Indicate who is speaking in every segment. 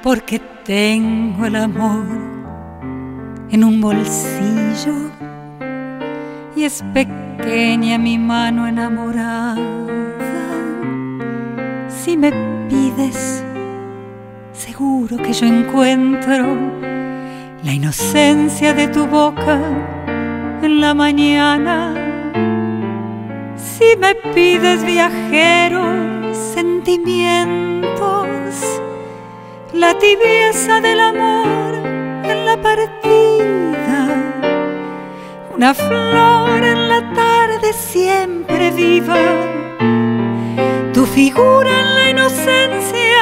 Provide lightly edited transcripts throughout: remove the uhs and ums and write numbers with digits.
Speaker 1: porque tengo el amor en un bolsillo y es pequeña mi mano enamorada. Si me pides, seguro que yo encuentro la inocencia de tu boca en la mañana. Si me pides, viajero, sentimientos, la tibieza del amor en la partida, una flor en la tarde siempre viva, tu figura en la inocencia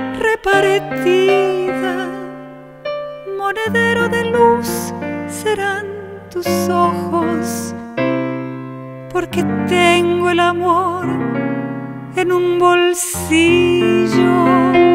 Speaker 1: repartida, monedero de luz serán tus ojos, porque tengo el amor en un bolsillo.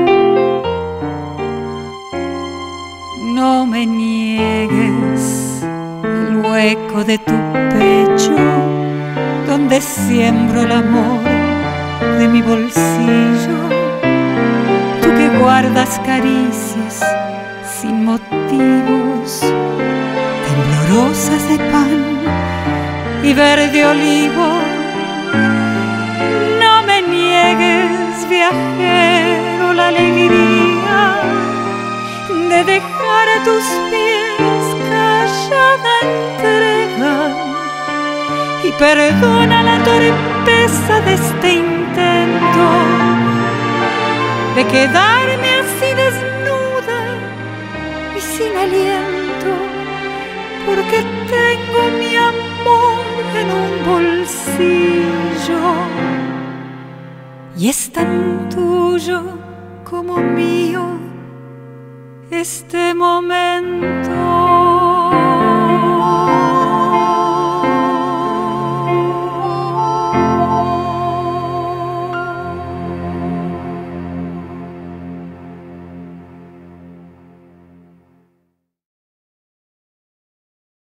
Speaker 1: No me niegues el hueco de tu pecho, donde siembro el amor de mi bolsillo. Tú que guardas caricias sin motivos, temblorosas de pan y verde olivo. No me niegues, viajero, la alegría de dejar a tus pies callada entrega, y perdona la torpeza de este intento de quedarme así desnuda y sin aliento, porque tengo mi amor en un bolsillo y es tan tuyo como mío este momento.